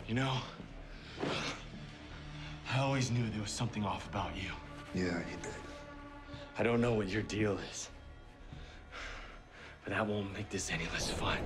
You know, I always knew there was something off about you. Yeah, you did. I don't know what your deal is, but that won't make this any less fun.